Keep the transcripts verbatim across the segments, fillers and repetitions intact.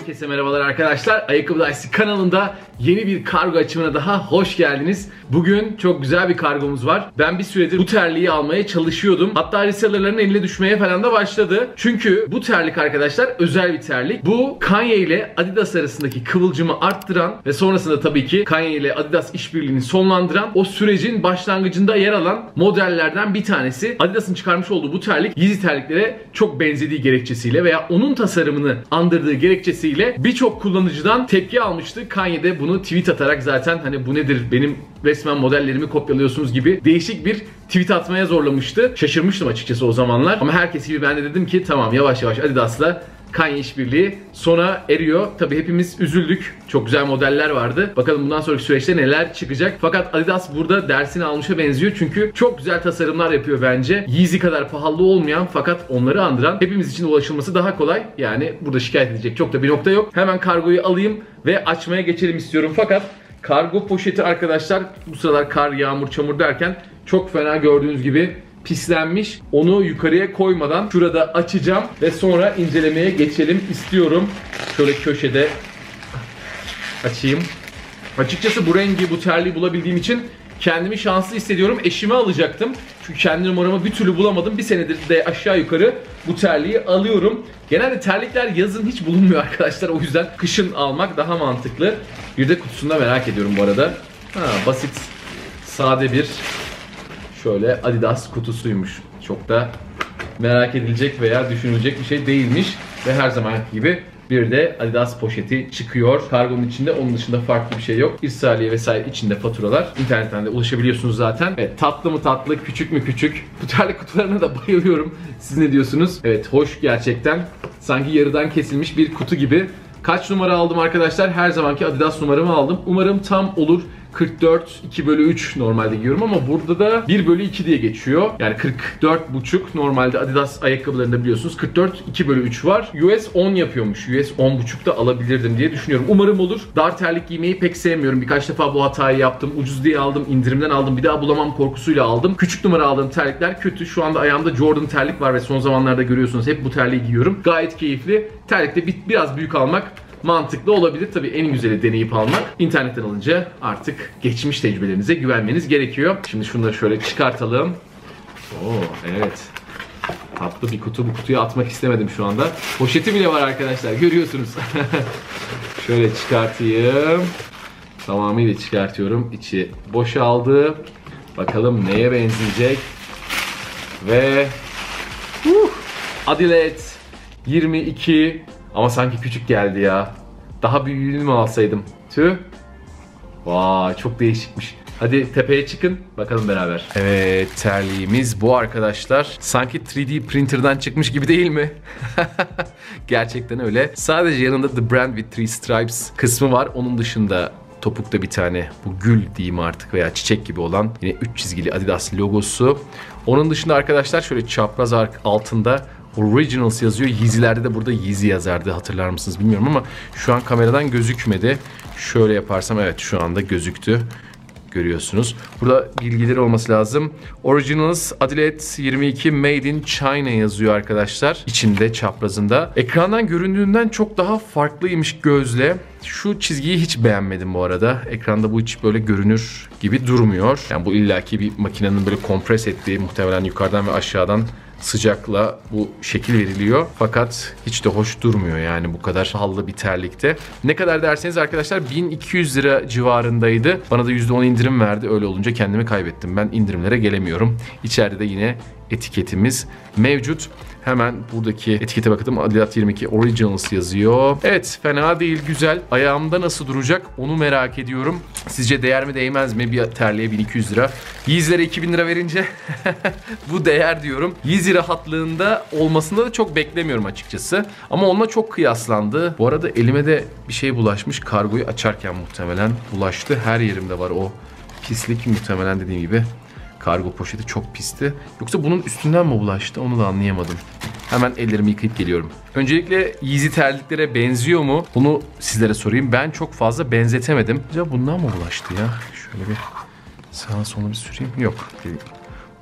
Herkese merhabalar arkadaşlar. Ayakkabı Dayısı kanalında yeni bir kargo açımına daha hoş geldiniz. Bugün çok güzel bir kargomuz var. Ben bir süredir bu terliği almaya çalışıyordum. Hatta resellerlerin eline düşmeye falan da başladı. Çünkü bu terlik arkadaşlar özel bir terlik. Bu Kanye ile Adidas arasındaki kıvılcımı arttıran ve sonrasında tabii ki Kanye ile Adidas işbirliğini sonlandıran o sürecin başlangıcında yer alan modellerden bir tanesi. Adidas'ın çıkarmış olduğu bu terlik Yeezy terliklere çok benzediği gerekçesiyle veya onun tasarımını andırdığı gerekçesiyle birçok kullanıcıdan tepki almıştı. Kanye de bunu tweet atarak zaten hani bu nedir, benim resmen modellerimi kopyalıyorsunuz gibi değişik bir tweet atmaya zorlamıştı. Şaşırmıştım açıkçası o zamanlar. Ama herkes gibi ben de dedim ki tamam, yavaş yavaş Adidas'la Kanye işbirliği sona eriyor. Tabii hepimiz üzüldük. Çok güzel modeller vardı. Bakalım bundan sonraki süreçte neler çıkacak. Fakat Adidas burada dersini almışa benziyor. Çünkü çok güzel tasarımlar yapıyor bence. Yeezy kadar pahalı olmayan fakat onları andıran, hepimiz için ulaşılması daha kolay. Yani burada şikayet edecek çok da bir nokta yok. Hemen kargoyu alayım ve açmaya geçelim istiyorum. Fakat kargo poşeti arkadaşlar bu sıralar kar, yağmur, çamur derken çok fena gördüğünüz gibi pislenmiş. Onu yukarıya koymadan şurada açacağım ve sonra incelemeye geçelim istiyorum. Şöyle köşede açayım. Açıkçası bu rengi, bu terliği bulabildiğim için kendimi şanslı hissediyorum. Eşime alacaktım. Çünkü kendi numaramı bir türlü bulamadım. Bir senedir de aşağı yukarı bu terliği alıyorum. Genelde terlikler yazın hiç bulunmuyor arkadaşlar. O yüzden kışın almak daha mantıklı. Bir de kutusunda merak ediyorum bu arada. Ha, basit, sade bir şöyle Adidas kutusuymuş. Çok da merak edilecek veya düşünülecek bir şey değilmiş. Ve her zaman gibi bir de Adidas poşeti çıkıyor kargonun içinde. Onun dışında farklı bir şey yok. İrsaliye vesaire içinde faturalar. İnternetten de ulaşabiliyorsunuz zaten. Evet, tatlı mı tatlı, küçük mü küçük. Bu terlik kutularına da bayılıyorum. Siz ne diyorsunuz? Evet, hoş gerçekten. Sanki yarıdan kesilmiş bir kutu gibi. Kaç numara aldım arkadaşlar? Her zamanki Adidas numaramı aldım. Umarım tam olur. kırk dört iki bölü üç normalde giyiyorum ama burada da bir bölü iki diye geçiyor. Yani kırk dört buçuk normalde Adidas ayakkabılarında biliyorsunuz kırk dört iki bölü üç var. U S on yapıyormuş. U S on buçuk da alabilirdim diye düşünüyorum. Umarım olur. Dar terlik giymeyi pek sevmiyorum. Birkaç defa bu hatayı yaptım. Ucuz diye aldım, indirimden aldım. Bir daha bulamam korkusuyla aldım. Küçük numara aldığım terlikler kötü. Şu anda ayağımda Jordan terlik var ve son zamanlarda görüyorsunuz hep bu terliği giyiyorum. Gayet keyifli. Terlikte biraz büyük almak mantıklı olabilir. Tabii en güzeli deneyip almak. İnternetten alınca artık geçmiş tecrübelerinize güvenmeniz gerekiyor. Şimdi şunları şöyle çıkartalım. Oo, evet. Tatlı bir kutu. Bu kutuyu atmak istemedim şu anda. Poşeti bile var arkadaşlar. Görüyorsunuz. Şöyle çıkartayım. Tamamıyla çıkartıyorum. İçi boşaldı. Bakalım neye benzeyecek. Ve uh, Adilet yirmi iki. Ama sanki küçük geldi ya. Daha büyüğünü mü alsaydım? Tüh. Vay, çok değişikmiş. Hadi tepeye çıkın bakalım beraber. Evet, terliğimiz bu arkadaşlar. Sanki üç D printer'dan çıkmış gibi değil mi? Gerçekten öyle. Sadece yanında The Brand with Three Stripes kısmı var. Onun dışında topukta bir tane bu gül diyeyim artık veya çiçek gibi olan yine üç çizgili Adidas logosu. Onun dışında arkadaşlar şöyle çapraz altında Originals yazıyor. Yeezy'lerde de burada Yeezy yazardı, hatırlar mısınız bilmiyorum ama şu an kameradan gözükmedi. Şöyle yaparsam evet, şu anda gözüktü. Görüyorsunuz. Burada bilgileri olması lazım. Originals Adilet yirmi iki Made in China yazıyor arkadaşlar. İçinde, çaprazında. Ekrandan göründüğünden çok daha farklıymış gözle. Şu çizgiyi hiç beğenmedim bu arada. Ekranda bu hiç böyle görünür gibi durmuyor. Yani bu illaki bir makinenin böyle kompres ettiği, muhtemelen yukarıdan ve aşağıdan sıcakla bu şekil veriliyor. Fakat hiç de hoş durmuyor yani bu kadar pahalı bir terlikte. Ne kadar derseniz arkadaşlar bin iki yüz lira civarındaydı. Bana da yüzde on indirim verdi. Öyle olunca kendimi kaybettim. Ben indirimlere gelemiyorum. İçeride de yine etiketimiz mevcut. Hemen buradaki etikete bakalım. Adidas yirmi iki Originals yazıyor. Evet, fena değil, güzel. Ayağımda nasıl duracak onu merak ediyorum. Sizce değer mi değmez mi bir terliğe bin iki yüz lira? Yeezy'lere iki bin lira verince bu değer diyorum. Yeezy rahatlığında olmasında da çok beklemiyorum açıkçası. Ama onunla çok kıyaslandı. Bu arada elime de bir şey bulaşmış. Kargoyu açarken muhtemelen bulaştı. Her yerimde var o pislik, muhtemelen dediğim gibi. Kargo poşeti çok pisti. Yoksa bunun üstünden mi bulaştı onu da anlayamadım. Hemen ellerimi yıkayıp geliyorum. Öncelikle Yeezy terliklere benziyor mu? Bunu sizlere sorayım. Ben çok fazla benzetemedim. Acaba bundan mı bulaştı ya? Şöyle bir sağa sola bir süreyim. Yok.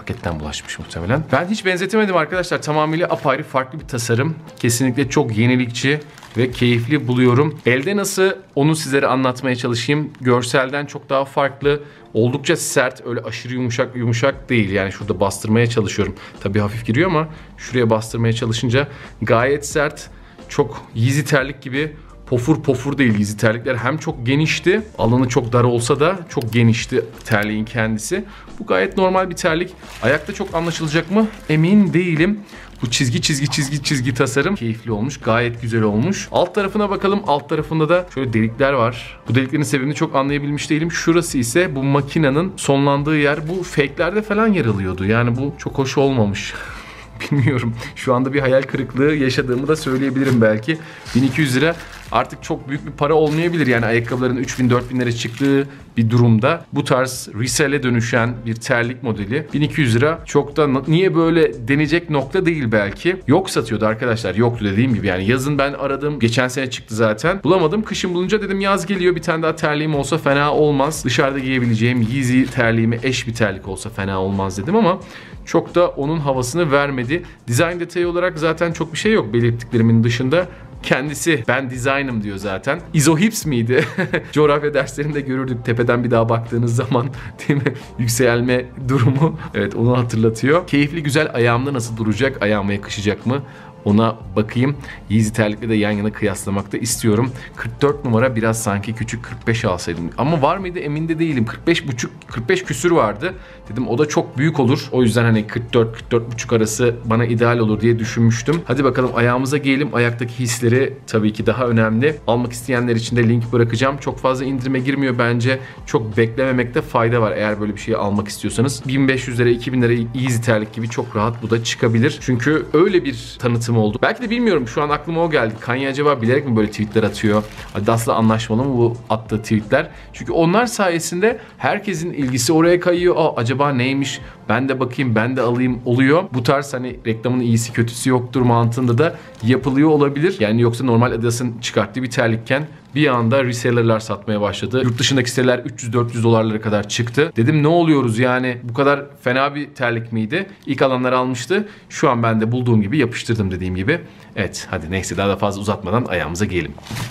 paketten bulaşmış muhtemelen. Ben hiç benzetemedim arkadaşlar. Tamamıyla apayrı farklı bir tasarım. Kesinlikle çok yenilikçi ve keyifli buluyorum. Elde nasıl onu sizlere anlatmaya çalışayım. Görselden çok daha farklı. Oldukça sert, öyle aşırı yumuşak yumuşak değil. Yani şurada bastırmaya çalışıyorum. Tabii hafif giriyor ama şuraya bastırmaya çalışınca gayet sert. Çok Yeezy terlik gibi pofur pofur değil. Yeezy terlikler hem çok genişti, alanı çok dar olsa da çok genişti terliğin kendisi. Bu gayet normal bir terlik. Ayakta çok anlaşılacak mı? Emin değilim. Bu çizgi çizgi çizgi çizgi tasarım keyifli olmuş. Gayet güzel olmuş. Alt tarafına bakalım. Alt tarafında da şöyle delikler var. Bu deliklerin sebebini çok anlayabilmiş değilim. Şurası ise bu makinenin sonlandığı yer. Bu fake'lerde falan yer alıyordu. Yani bu çok hoş olmamış. Bilmiyorum. Şu anda bir hayal kırıklığı yaşadığımı da söyleyebilirim belki. bin iki yüz lira artık çok büyük bir para olmayabilir. Yani ayakkabıların üç bin dört bin lira çıktığı bir durumda bu tarz resell'e dönüşen bir terlik modeli bin iki yüz lira çok da niye böyle denecek nokta değil belki. Yok satıyordu arkadaşlar. Yoktu dediğim gibi. Yani yazın ben aradım. Geçen sene çıktı zaten. Bulamadım. Kışın bulunca dedim yaz geliyor. Bir tane daha terliğim olsa fena olmaz. Dışarıda giyebileceğim Yeezy terliğime eş bir terlik olsa fena olmaz dedim ama çok da onun havasını vermedi. Dizayn detayı olarak zaten çok bir şey yok belirttiklerimin dışında. Kendisi ben dizaynım diyor zaten. Izohips miydi? Coğrafya derslerinde görürdük tepeden bir daha baktığınız zaman, değil mi? Yükselme durumu. Evet, onu hatırlatıyor. Keyifli güzel, ayağımda nasıl duracak? Ayağıma yakışacak mı? Ona bakayım. Yeezy terlikle de yan yana kıyaslamak da istiyorum. kırk dört numara biraz sanki küçük, kırk beş alsaydım. Ama var mıydı emin de değilim. kırk beş buçuk, kırk beş küsür vardı. Dedim o da çok büyük olur. O yüzden hani kırk dört kırk dört buçuk arası bana ideal olur diye düşünmüştüm. Hadi bakalım ayağımıza giyelim. Ayaktaki hisleri tabii ki daha önemli. Almak isteyenler için de link bırakacağım. Çok fazla indirime girmiyor bence. Çok beklememekte fayda var eğer böyle bir şeyi almak istiyorsanız. bin beş yüz lira, iki bin lira Yeezy terlik gibi çok rahat bu da çıkabilir. Çünkü öyle bir tanıtım oldu. Belki de bilmiyorum, şu an aklıma o geldi. Kanye acaba bilerek mi böyle tweetler atıyor? Adidas'la anlaşmalı mı bu attığı tweetler? Çünkü onlar sayesinde herkesin ilgisi oraya kayıyor. Aa, acaba neymiş? Ben de bakayım, ben de alayım oluyor. Bu tarz hani reklamın iyisi kötüsü yoktur mantığında da yapılıyor olabilir. Yani yoksa normal Adidas'ın çıkarttığı bir terlikken bir anda resellerler satmaya başladı. Yurt dışındaki siteler üç yüz dört yüz dolarlara kadar çıktı. Dedim ne oluyoruz yani, bu kadar fena bir terlik miydi? İlk alanlar almıştı. Şu an ben de bulduğum gibi yapıştırdım dediğim gibi. Evet, hadi neyse daha da fazla uzatmadan ayağımıza giyelim.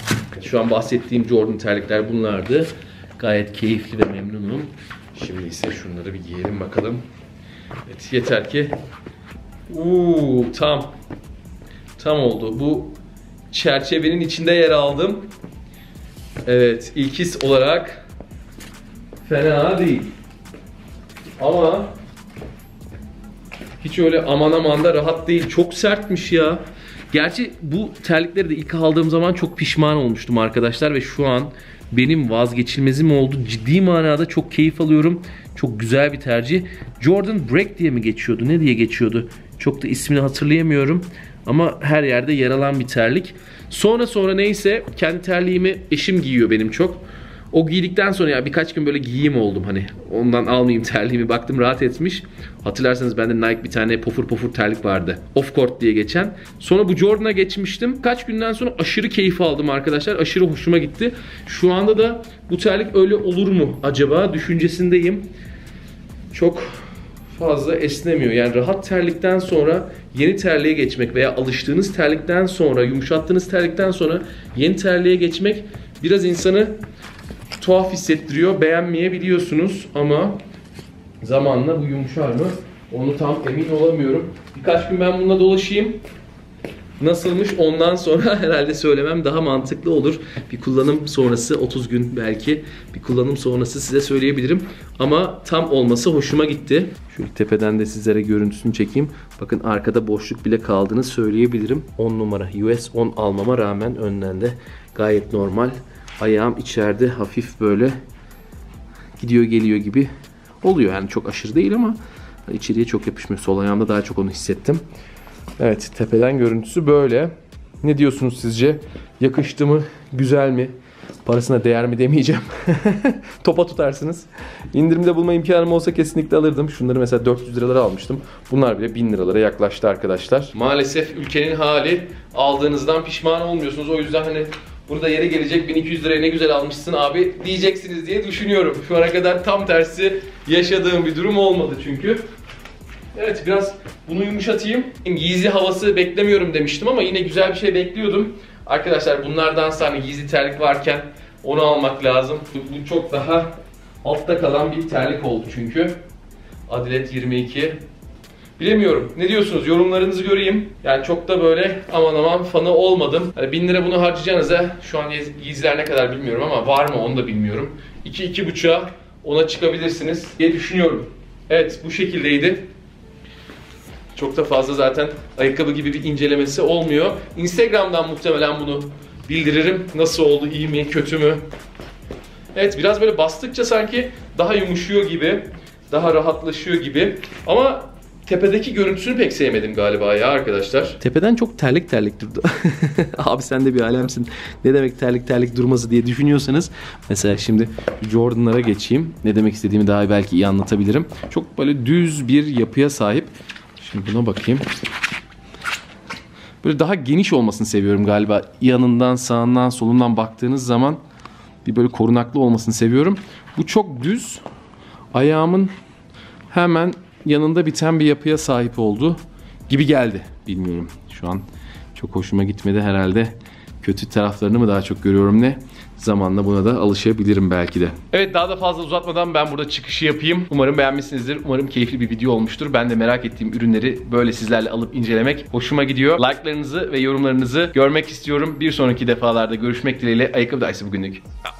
Şu an bahsettiğim Jordan terlikler bunlardı. Gayet keyifli ve memnunum. Şimdi ise şunları bir giyelim bakalım. Evet, yeter ki uuu tam tam oldu. Bu çerçevenin içinde yer aldım. Evet, ilk his olarak fena değil. Ama hiç öyle aman aman da rahat değil. Çok sertmiş ya. Gerçi bu terlikleri de ilk aldığım zaman çok pişman olmuştum arkadaşlar ve şu an benim vazgeçilmezim oldu. Ciddi manada çok keyif alıyorum. Çok güzel bir tercih. Jordan Break diye mi geçiyordu? Ne diye geçiyordu? Çok da ismini hatırlayamıyorum. Ama her yerde yer alan bir terlik. Sonra sonra neyse kendi terliğimi eşim giyiyor benim çok. O giydikten sonra ya birkaç gün böyle giyeyim oldum hani. Ondan almayayım terliğimi. Baktım rahat etmiş. Hatırlarsanız bende Nike bir tane pofur pofur terlik vardı. Off Court diye geçen. Sonra bu Jordan'a geçmiştim. Kaç günden sonra aşırı keyif aldım arkadaşlar. Aşırı hoşuma gitti. Şu anda da bu terlik öyle olur mu acaba düşüncesindeyim. Çok fazla esnemiyor. Yani rahat terlikten sonra yeni terliğe geçmek veya alıştığınız terlikten sonra, yumuşattığınız terlikten sonra yeni terliğe geçmek biraz insanı tuhaf hissettiriyor. Beğenmeyebiliyorsunuz ama zamanla bu yumuşar mı? Onu tam emin olamıyorum. Birkaç gün ben bununla dolaşayım. Nasılmış ondan sonra herhalde söylemem daha mantıklı olur. Bir kullanım sonrası, otuz gün belki bir kullanım sonrası size söyleyebilirim. Ama tam olması hoşuma gitti. Şöyle tepeden de sizlere görüntüsünü çekeyim. Bakın arkada boşluk bile kaldığını söyleyebilirim. on numara U S on almama rağmen önden de gayet normal. Ayağım içeride hafif böyle gidiyor geliyor gibi oluyor. Yani çok aşırı değil ama içeriye çok yapışmıyor. Sol ayağımda daha çok onu hissettim. Evet, tepeden görüntüsü böyle. Ne diyorsunuz sizce? Yakıştı mı? Güzel mi? Parasına değer mi demeyeceğim. Topa tutarsınız. İndirimde bulma imkanım olsa kesinlikle alırdım. Şunları mesela dört yüz liralara almıştım. Bunlar bile bin liralara yaklaştı arkadaşlar. Maalesef ülkenin hali, aldığınızdan pişman olmuyorsunuz. O yüzden hani burada yere gelecek bin iki yüz liraya ne güzel almışsın abi diyeceksiniz diye düşünüyorum. Şu ana kadar tam tersi yaşadığım bir durum olmadı çünkü. Evet, biraz bunu yumuşatayım. Yeezy havası beklemiyorum demiştim ama yine güzel bir şey bekliyordum. Arkadaşlar bunlardan sonra Yeezy terlik varken onu almak lazım. Bu çok daha altta kalan bir terlik oldu çünkü. Adilet yirmi iki. Bilemiyorum. Ne diyorsunuz? Yorumlarınızı göreyim. Yani çok da böyle aman aman fanı olmadım. Yani bin lira bunu harcayacağınıza, şu an Yeezy'ler ne kadar bilmiyorum ama var mı onu da bilmiyorum. iki iki buçuğa ona çıkabilirsiniz diye düşünüyorum. Evet, bu şekildeydi. Çok da fazla zaten ayakkabı gibi bir incelemesi olmuyor. Instagram'dan muhtemelen bunu bildiririm. Nasıl oldu, iyi mi, kötü mü? Evet, biraz böyle bastıkça sanki daha yumuşuyor gibi, daha rahatlaşıyor gibi. Ama tepedeki görüntüsünü pek sevmedim galiba ya arkadaşlar. Tepeden çok terlik terlik durdu. Abi sen de bir alemsin. Ne demek terlik terlik durması diye düşünüyorsanız. Mesela şimdi Jordan'lara geçeyim. Ne demek istediğimi daha belki iyi anlatabilirim. Çok böyle düz bir yapıya sahip. Şimdi buna bakayım. Böyle daha geniş olmasını seviyorum galiba. Yanından, sağından, solundan baktığınız zaman bir böyle korunaklı olmasını seviyorum. Bu çok düz. Ayağımın hemen yanında biten bir yapıya sahip oldu gibi geldi. Bilmiyorum. Şu an çok hoşuma gitmedi herhalde. Kötü taraflarını mı daha çok görüyorum ne? Zamanla buna da alışabilirim belki de. Evet, daha da fazla uzatmadan ben burada çıkışı yapayım. Umarım beğenmişsinizdir. Umarım keyifli bir video olmuştur. Ben de merak ettiğim ürünleri böyle sizlerle alıp incelemek hoşuma gidiyor. Like'larınızı ve yorumlarınızı görmek istiyorum. Bir sonraki defalarda görüşmek dileğiyle. Ayakkabı Dayısı bugünlük.